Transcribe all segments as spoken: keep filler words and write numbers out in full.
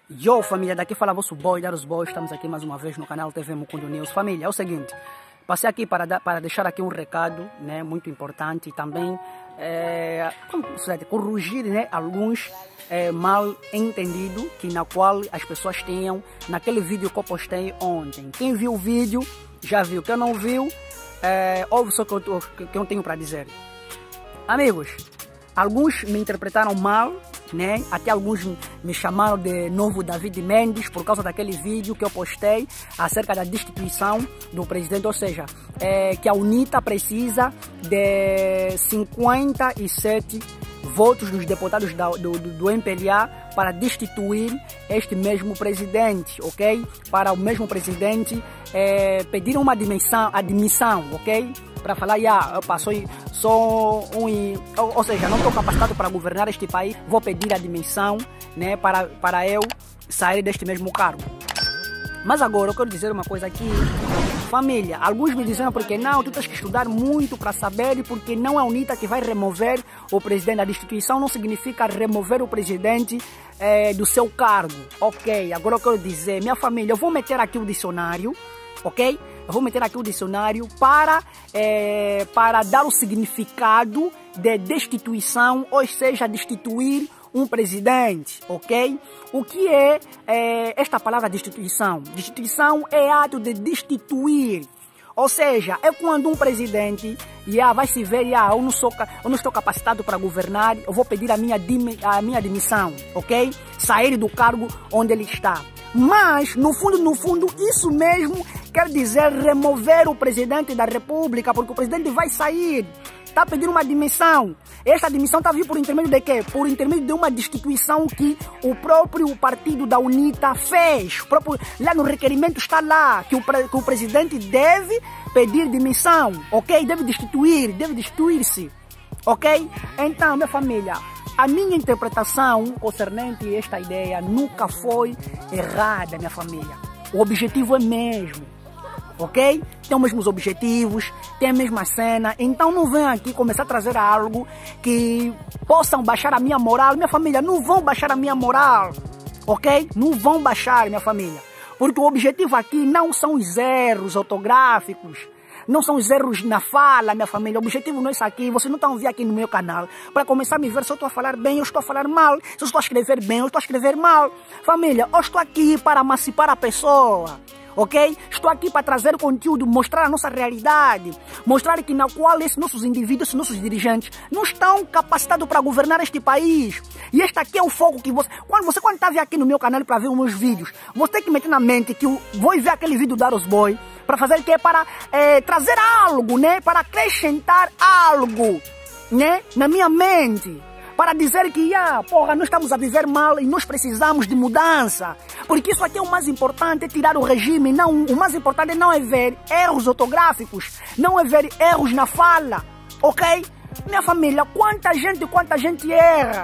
Yo, família, daqui fala vosso boy, Daros Boy. Estamos aqui mais uma vez no canal T V Mukundo News. Família, é o seguinte, passei aqui para, dar, para deixar aqui um recado, né, muito importante e também é, corrigir, né, alguns é, mal entendidos que na qual as pessoas tinham naquele vídeo que eu postei ontem. Quem viu o vídeo já viu, quem não viu, é, ouve só o que eu, que eu tenho para dizer. Amigos, alguns me interpretaram mal, né? Até alguns me chamaram de novo David Mendes por causa daquele vídeo que eu postei acerca da destituição do presidente, ou seja, é, que a UNITA precisa de cinquenta e sete votos dos deputados da, do, do, do M P L A para destituir este mesmo presidente, ok? Para o mesmo presidente é, pedir uma admissão, admissão, ok? Para falar, yeah, eu passo, sou um, ou, ou seja, não estou capacitado para governar este país, vou pedir a admissão, né, para, para eu sair deste mesmo cargo. Mas agora eu quero dizer uma coisa aqui, família, alguns me dizem porque não, tu tens que estudar muito para saber, e porque não é a UNITA que vai remover o presidente. A destituição não significa remover o presidente é, do seu cargo, ok? Agora eu quero dizer, minha família, eu vou meter aqui o dicionário, ok? Eu vou meter aqui o dicionário para, é, para dar o significado de destituição, ou seja, destituir um presidente, ok? O que é, é esta palavra destituição? Destituição é ato de destituir, ou seja, é quando um presidente yeah, vai se ver, yeah, eu, não sou, eu não estou capacitado para governar, eu vou pedir a minha, a minha admissão, ok? Sair do cargo onde ele está. Mas, no fundo, no fundo, isso mesmo quer dizer remover o presidente da República, porque o presidente vai sair, está pedindo uma admissão. Esta admissão está vindo por intermédio de quê? Por intermédio de uma destituição que o próprio partido da UNITA fez. O próprio, lá no requerimento está lá, que o, que o presidente deve pedir demissão, ok? Deve destituir, deve destituir-se, ok? Então, minha família, a minha interpretação concernente a esta ideia nunca foi errada, minha família. O objetivo é mesmo, ok? Tem os mesmos objetivos, tem a mesma cena, então não venham aqui começar a trazer algo que possam baixar a minha moral. Minha família, não vão baixar a minha moral, ok? Não vão baixar, minha família, porque o objetivo aqui não são os erros ortográficos, não são os erros na fala, minha família. O objetivo não é isso aqui. Vocês não estão vendo aqui no meu canal para começar a me ver se eu estou a falar bem ou estou a falar mal, se eu estou a escrever bem ou estou a escrever mal. Família, eu estou aqui para emancipar a pessoa, ok? Estou aqui para trazer conteúdo, mostrar a nossa realidade, mostrar que na qual esses nossos indivíduos, esses nossos dirigentes não estão capacitados para governar este país. E este aqui é o foco que você... Quando você quando está aqui no meu canal para ver os meus vídeos, você tem que meter na mente que eu vou ver aquele vídeo do Daros Boy para fazer o que? Para é, trazer algo, né? Para acrescentar algo, né? Na minha mente. Para dizer que, ah, porra, nós estamos a viver mal e nós precisamos de mudança. Porque isso aqui é o mais importante, é tirar o regime. Não, o mais importante não é ver erros ortográficos, não é ver erros na fala, ok? Minha família, quanta gente, quanta gente erra.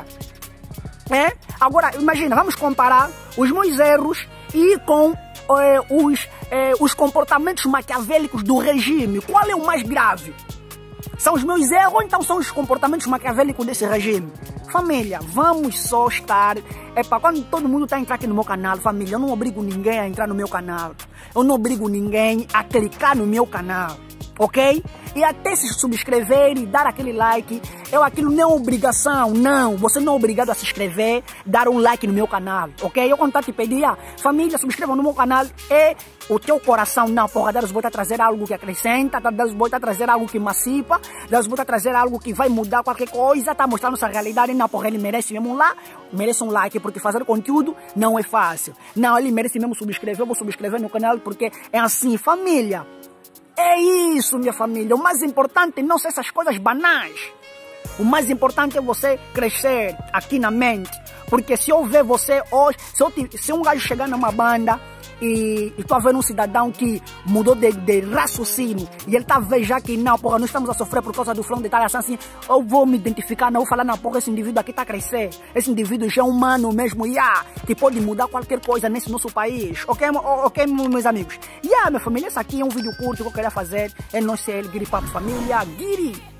É? Agora, imagina, vamos comparar os meus erros e com é, os, é, os comportamentos maquiavélicos do regime. Qual é o mais grave? São os meus erros ou então são os comportamentos maquiavélicos desse regime? Família, vamos só estar... É para quando todo mundo está a entrar aqui no meu canal, família, eu não obrigo ninguém a entrar no meu canal. Eu não obrigo ninguém a clicar no meu canal, ok? E até se subscrever e dar aquele like, eu aquilo não é obrigação, não. Você não é obrigado a se inscrever, dar um like no meu canal, ok? Eu quando tá te pedir, ah, família, subscreva no meu canal, é o teu coração, não, porra, Daros Boy tá trazer algo que acrescenta, Daros Boy tá trazer algo que emancipa, Daros Boy tá trazer algo que vai mudar qualquer coisa, tá mostrando nossa realidade, não, porra, ele merece mesmo lá, merece um like, porque fazer conteúdo não é fácil. Não, ele merece mesmo subscrever, eu vou subscrever no canal, porque é assim, família. É isso, minha família. O mais importante não são essas coisas banais. O mais importante é você crescer aqui na mente. Porque se eu ver você hoje, se, eu, se um gajo chegar numa banda e, e tu a ver um cidadão que mudou de, de raciocínio e ele tá a ver já que não, porra, nós estamos a sofrer por causa do front de Itália, assim, eu vou me identificar, não vou falar, não, porra, esse indivíduo aqui tá a crescer. Esse indivíduo já é humano mesmo, yeah, que pode mudar qualquer coisa nesse nosso país. Ok, ok, meus amigos? E yeah, minha família, esse aqui é um vídeo curto que eu queria fazer. É não ser ele, Guiri Papo Família, Guiri!